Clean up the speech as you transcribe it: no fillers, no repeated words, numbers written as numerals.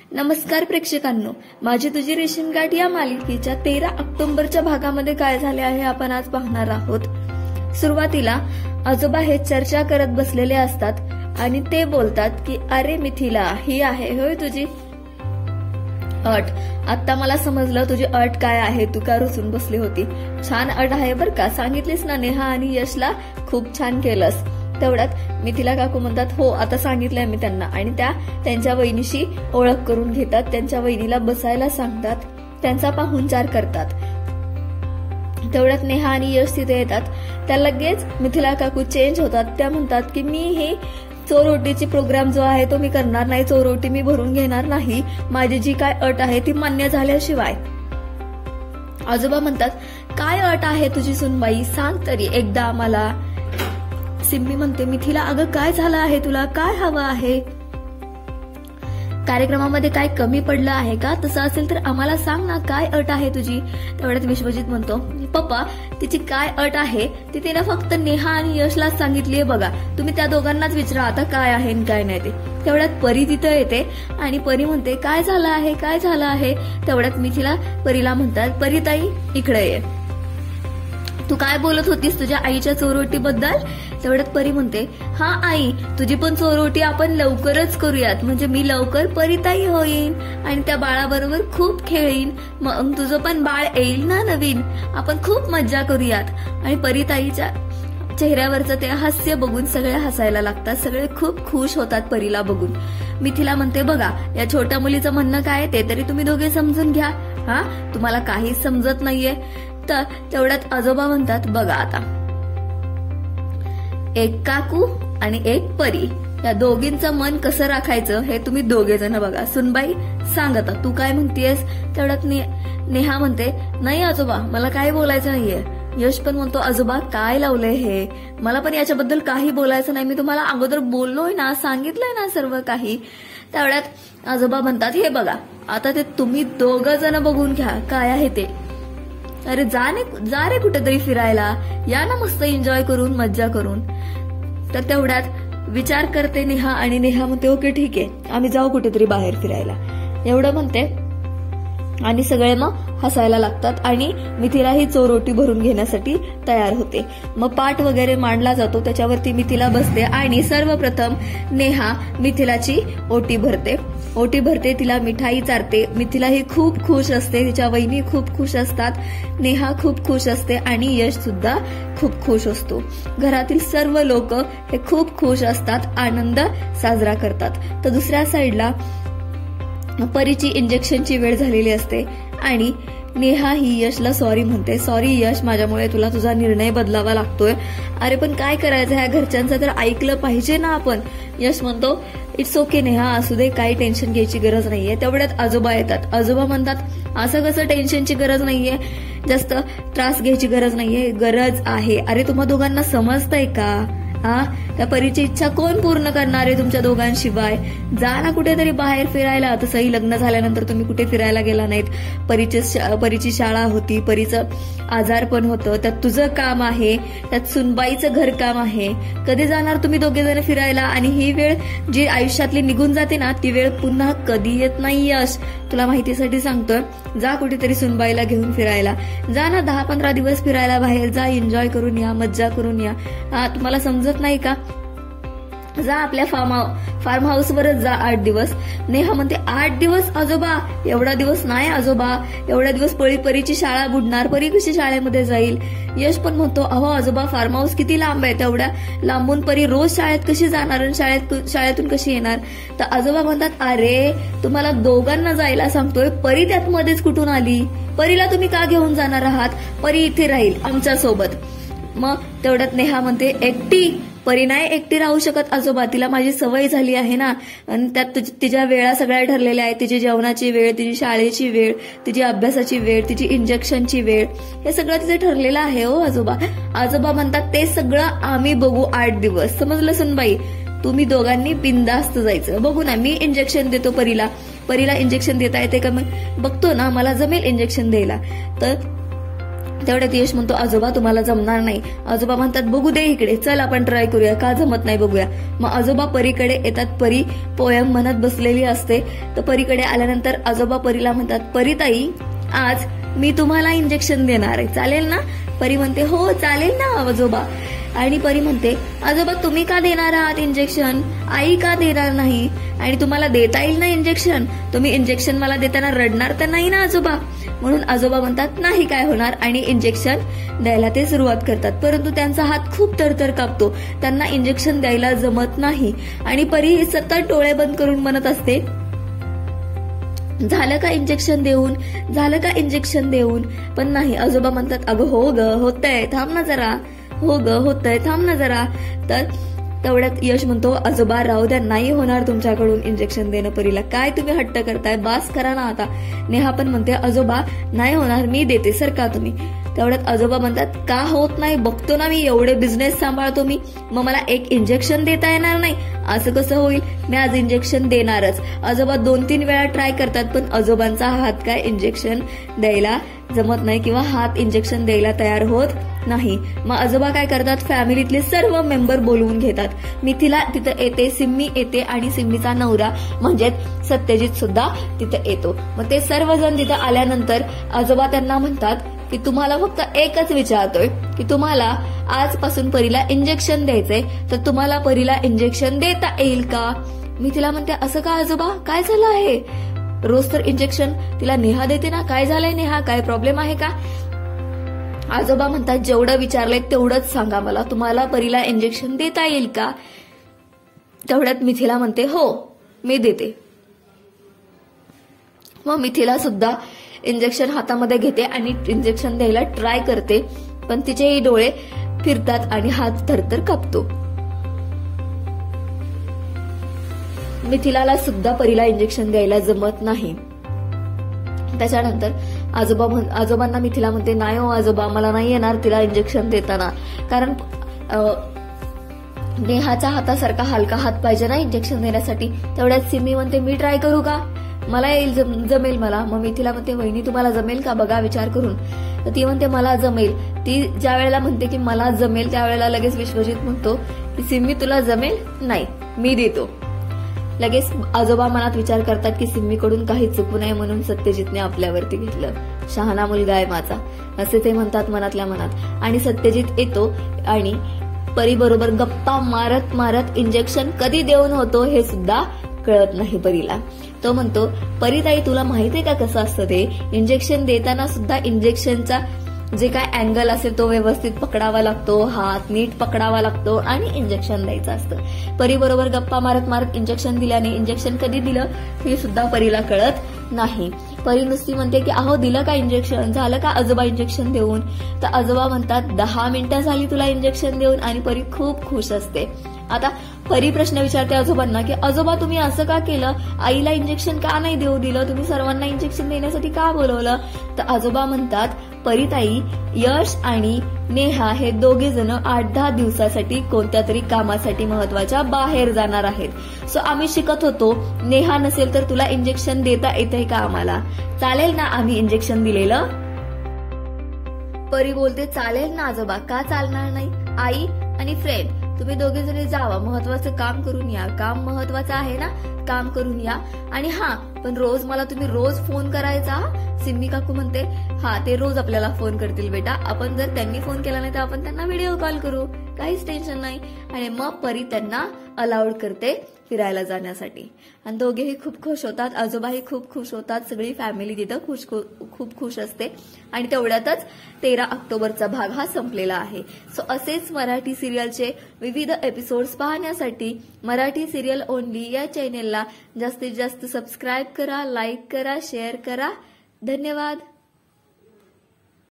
नमस्कार प्रेक्षकांनो, माझी तुझी रेशनगाठ या मालिकेच्या 13 ऑक्टोबरच्या भागामध्ये काय झाले आहे आपण आज पाहणार आहोत। सुरुवातीला आजोबा हे चर्चा करत बसलेले असतात आणि ते बोलतात की अरे मिथिला, ही आहे होय तुझी अट। आता मला समजलं तुझी अट काय आहे, तू का रुसून बसली होती। छान अट आहे बर का, सांगितलीस ना नेहा आणि यशला, खूप छान केलंस। तेवढ्यात मिथिला काकू म्हणतात हो आता सांगितलंय मी त्यांना, आणि त्या त्यांच्या वहिनीशी ओळख करून घेतात, त्यांच्या वहिनीला बसायला सांगतात, त्यांचा पाहुणचार करतात। तेवढ्यात नेहा आणि यश तिथे येतात। त्या लगेच मिथिला काकू चेंज होतात, त्या म्हणतात की मी हे चोरोटीची प्रोग्राम जो आहे तो मी करणार नाही, चोरोटी मी भरून घेणार नाही, माझी जी काय अट आहे ती मान्य झाल्याशिवाय। आजोबा म्हणतात काय अट आहे तुझी सुनबाई, सांग तरी एकदा आम्हाला। सिम्मी म्हणते मिथिला अगं काय झालं आहे तुला, काय हवं आहे, कार्यक्रमामध्ये काय कमी पडलं आहे का, तसं असेल तर आम्हाला सांग ना, काय अट आहे तुझी। तेवढ्यात विश्वजित म्हणतो पप्पा तिची काय अट आहे ती तिने फक्त नेहा आणि यशलाच सांगितलीये बघा, तुम्ही त्या दोघांनाच विचारा आता काय आहे आणि काय नाही ते। तेवढ्यात परी तिथं येते आणि परी म्हणते काय झालं आहे, काय झालं आहे। तेवढ्यात मिथिला परीला म्हणतात परी ताई इकडे ये, तू काय बोलत होतीस तुझ्या आईच्या चोरोटी बद्दल। तेवढ्यात परी म्हणते हा आई, तुझी पण चोरोटी आपण लवकरच करूयात, म्हणजे मी लवकर परीताई होईन आणि त्या बाळाबरोबर खूप खेळीन, मग तुझं पण बाळ येईल ना नवीन, आपण खूप मज्जा करूयात। आणि परीताईच्या चेहऱ्यावरचं ते हास्य बघून सगळे हसायला लागतात, सगळे खूप खुश होतात परीला बघून। मिथिला म्हणते बघा या छोट्या मुलीचं म्हणणं काय ते तरी तुम्ही दोघे समजून घ्या, हा तुम्हाला काहीच समजत नाहीये। तर तेवढ्यात आजोबा म्हणतात बघा आता एक काकू आणि एक परी, या दोघींचं मन कसं राखायचं हे तुम्ही दोघे जण बघा। सुनबाई सांग आता तू काय म्हणतेस। तेवढ्यात नेहा म्हणते नाही आजोबा मला काही बोलायचं नाहीये। यश पण म्हणतो आजोबा काय लावलंय हे, मला पण याच्याबद्दल काही बोलायचं नाही, मी तुम्हाला अगोदर बोललोय ना, सांगितलंय ना सर्व काही। तेवढ्यात आजोबा म्हणतात हे बघा आता ते तुम्ही दोघं जण बघून घ्या काय आहे ते, अरे जा रे कुठेतरी फिरायला, या ना मस्त एन्जॉय करून मज्जा करून। तर तेवढ्यात विचार करते नेहा आणि नेहा म्हणते ओके ठीक आहे आम्ही जाऊ कुठेतरी बाहेर फिरायला, एवढं म्हणते आणि सगळे मग हसायला लागतात आणि मिथिला ही चोरोटी भरून घेण्यासाठी तयार होते। मग पाट वगैरे मांडला जातो, त्याच्यावरती मिथिला बसते आणि सर्वप्रथम नेहा मिथिलाची ओटी भरते, तिला मिठाई चारते। मिथिला ही खूप खुश असते, तिच्या वहिनी खूप खुश असतात, नेहा खूप खुश असते आणि यश सुद्धा खूप खुश असतो। घरातील सर्व लोक हे खूप खुश असतात, आनंद साजरा करतात। तर दुसऱ्या साईडला परीची इंजेक्शनची वेळ झालेली असते आणि नेहा ही यशला सॉरी म्हणते, सॉरी यश माझ्यामुळे तुला तुझा निर्णय बदलावा लागतोय। अरे पण काय करायचं, ह्या घरच्यांचं तर ऐकलं पाहिजे ना आपण। यश म्हणतो इट्स ओके नेहा असू दे, काही टेन्शन घ्यायची गरज नाहीये। तेवढ्यात आजोबा येतात, आजोबा म्हणतात असं कसं टेन्शनची गरज नाहीये, जास्त त्रास घ्यायची गरज नाहीये, गरज आहे। अरे तुम्हा दोघांना समजतंय का, हा त्या परीची इच्छा कोण पूर्ण करणार आहे तुमच्या दोघांशिवाय, जा ना कुठेतरी बाहेर फिरायला। तसंही लग्न झाल्यानंतर तुम्ही कुठे फिरायला गेला नाहीत, परीची शाळा होती, परीचं आजार पण होतं, त्यात तुझं काम आहे, त्यात सुनबाईचं घरकाम आहे, कधी जाणार तुम्ही दोघे जण फिरायला। आणि ही वेळ जी आयुष्यातली निघून जाते ना ती वेळ पुन्हा कधी येत नाही यश, तुला माहितीसाठी सांगतोय, जा कुठेतरी सुनबाईला घेऊन फिरायला, जा ना 10-15 दिवस फिरायला बाहेर, जा एन्जॉय करून या, मज्जा करून या। तुम्हाला समजत नाही का, जा आपल्या फार्म हाऊस वरच जा 8 दिवस। नेहा म्हणते 8 दिवस आजोबा, एवढा दिवस नाही आजोबा, एवढ्या दिवस परीची शाळा बुडणार, परी कशी शाळेमध्ये जाईल। यश पण म्हणतो अहो आजोबा फार्म हाऊस किती लांब आहे, तेवढ्या लांबून परी रोज शाळेत कशी जाणार आणि शाळेतून कशी येणार। तर आजोबा म्हणतात अरे तुम्हाला दोघांना जायला सांगतोय, परी त्यात मध्येच कुठून आली, परीला तुम्ही का घेऊन जाणार आहात, परी इथे राहील आमच्या सोबत। मग तेवढ्यात नेहा म्हणते एकटी, परी नाही एकटी राहू शकत आजोबा, तिला माझी सवय झाली आहे ना, आणि त्यात तिच्या वेळा सगळ्या ठरलेल्या आहेत, तिची जेवणाची वेळ, तिची शाळेची वेळ, तिची अभ्यासाची वेळ, तिची इंजेक्शनची वेळ, हे सगळं तिथे ठरलेलं आहे हो आजोबा। आजोबा म्हणतात ते सगळं आम्ही बघू 8 दिवस, समजलं सुनबाई, तुम्ही दोघांनी बिनधास्त जायचं, बघू ना मी इंजेक्शन देतो परीला इंजेक्शन देता येते का, मग बघतो ना मला जमेल इंजेक्शन द्यायला। तर तेवढ्यात यश म्हणतो आजोबा तुम्हाला जमणार नाही. आजोबा म्हणतात बघू दे इकडे, चल आपण ट्राय करूया, का जमत नाही बघूया. मग आजोबा परीकडे येतात. परी पोयम म्हणत बसलेली असते. तर परीकडे आल्यानंतर आजोबा परीला म्हणतात परीताई आज मी तुम्हाला इंजेक्शन देणार आहे, चालेल ना. परी म्हणते हो चालेल ना आजोबा. आणि परी म्हणते आजोबा तुम्ही का देणार आहात इंजेक्शन, आई का देणार नाही, आणि तुम्हाला देता येईल ना इंजेक्शन, तुम्ही इंजेक्शन मला देताना रडणार तर नाही ना आजोबा. म्हणून आजोबा म्हणतात नाही काय होणार आणि इंजेक्शन द्यायला ते सुरुवात करतात. परंतु त्यांचा हात खूप तरतर कापतो, त्यांना इंजेक्शन द्यायला जमत नाही. आणि परी सतत डोळे बंद करून म्हणत असते झालं का इंजेक्शन देऊन, झालं का इंजेक्शन देऊन. पण नाही, आजोबा म्हणतात अगं हो ग होतंय, थांब ना जरा, हो ग होतंय, थांब ना जरा. तर तेवढ्यात यश म्हणतो आजोबा राहू द्या, नाही होणार तुमच्याकडून इंजेक्शन देणं परीला, काय तुम्ही हट्ट करताय, बास करा ना आता. नेहा पण म्हणते आजोबा नाही होणार, मी देते सर का तुम्ही. तेवढ्यात आजोबा म्हणतात का होत नाही, बघतो ना मी, एवढे बिझनेस सांभाळतो मी, मग मला एक इंजेक्शन देता येणार नाही, असं कसं होईल, मी आज इंजेक्शन देणारच. आजोबा 2-3 वेळा ट्राय करतात, पण आजोबांचा हात काय इंजेक्शन द्यायला जमत नाही किंवा हात इंजेक्शन द्यायला तयार होत नाही. मग आजोबा काय करतात, फॅमिलीतले सर्व मेंबर बोलवून घेतात. मिथिला तिथं येते, सिम्मी येते आणि सिम्मीचा नवरा म्हणजे सत्यजित सुद्धा तिथं येतो. मग ते सर्वजण तिथं आल्यानंतर आजोबा त्यांना म्हणतात की तुम्हाला फक्त एकच विचारतोय की तुम्हाला आजपासून परीला इंजेक्शन द्यायचंय, तर तुम्हाला परीला इंजेक्शन देता येईल का. मी तिला म्हणते असं का आजोबा, काय झालं आहे, रोज तर इंजेक्शन तिला नेहा देते ना, काय झालंय नेहा, काय प्रॉब्लेम आहे का. आजोबा म्हणतात जेवढं विचारलंय तेवढंच सांगा मला, तुम्हाला परीला इंजेक्शन देता येईल का. तेवढ्यात मिथिला म्हणते हो मी देते. मग मिथिला सुद्धा इंजेक्शन हातामध्ये घेते आणि इंजेक्शन द्यायला ट्राय करते, पण तिचेही डोळे फिरतात आणि हात थरथर कापतो. मिथिलाला सुद्धा परीला इंजेक्शन द्यायला जमत नाही. त्याच्यानंतर आजोबांना मिथिला म्हणते नाही हो आजोबा, मला नाही येणार तिला इंजेक्शन देताना, कारण नेहाच्या हातासारखा हलका हात पाहिजे ना इंजेक्शन देण्यासाठी. तेवढ्यात सिमी म्हणते मी ट्राय करू का, मला येईल, जमेल मला. मग मिथिला म्हणते वहिनी तुम्हाला जमेल का बघा विचार करून. तर ती म्हणते मला जमेल. ती ज्या वेळेला म्हणते की मला जमेल त्यावेळेला लगेच विश्वजित म्हणतो की सिम्मी तुला जमेल, नाही मी देतो. लगेच आजोबा मनात विचार करतात की सिम्मीकडून काही चुकू नये म्हणून सत्यजितने आपल्यावरती घेतलं, शहाणा मुलगा आहे माझा, असे ते म्हणतात मनातल्या मनात. आणि सत्यजित येतो आणि परी बरोबर गप्पा मारत मारत इंजेक्शन कधी देऊन होतो हे सुद्धा कळत नाही परीला. तो म्हणतो परीताई तुला माहितीये का कसं असतं ते, इंजेक्शन देताना सुद्धा इंजेक्शनचा जे काय अँगल असेल तो व्यवस्थित पकडावा लागतो, हात नीट पकडावा लागतो आणि इंजेक्शन द्यायचं असतं. परी बरोबर गप्पा मारत मारत इंजेक्शन दिल्याने इंजेक्शन कधी दिलं हे सुद्धा परीला कळत नाही. परी नुसती म्हणते की अहो दिलं का इंजेक्शन, झालं का आजोबा इंजेक्शन देऊन. तर आजोबा म्हणतात 10 मिनिटं झाली तुला इंजेक्शन देऊन, आणि परी खूप खुश असते. आता परी प्रश्न विचारते आजोबांना की आजोबा तुम्ही असं का केलं, आईला इंजेक्शन का नाही देऊ दिलं, तुम्ही सर्वांना इंजेक्शन देण्यासाठी का बोलवलं. तर आजोबा म्हणतात परीताई यश आणि नेहा हे दोघे जण 8-10 दिवसासाठी कोणत्या तरी कामासाठी महत्वाच्या बाहेर जाणार आहेत. सो आम्ही शिकत होतो, नेहा नसेल तर तुला इंजेक्शन देता येतंय का आम्हाला, चालेल ना आम्ही इंजेक्शन दिलेलं. परी बोलते चालेल ना आजोबा, का चालणार नाही, आई आणि फ्रेंड तुम्ही दोघे जणी जावा, महत्वाचं काम करून या, काम महत्वाचं आहे ना, काम करून या. आणि हा पण रोज मला तुम्ही रोज फोन करायचा. सिम्मी काकू म्हणते हा ते रोज आपल्याला फोन करतील बेटा, आपण जर त्यांनी फोन केला नाही तर आपण त्यांना व्हिडिओ कॉल करू, काहीच टेन्शन नाही. आणि मग परी त्यांना अलाउड करते फिरायला जाण्यासाठी आणि दोघेही खूप खुश होतात, आजोबाही खूप खुश होतात, सगळी फॅमिली तिथं खूप खुश असते. आणि तेवढ्यातच 13 ऑक्टोबरचा भाग हा संपलेला आहे. सो असेच मराठी सिरियलचे विविध एपिसोड्स पाहण्यासाठी मराठी सिरियल ओनली या चॅनेलला जास्तीत जास्त सबस्क्राईब करा, लाईक करा, शेअर करा. धन्यवाद.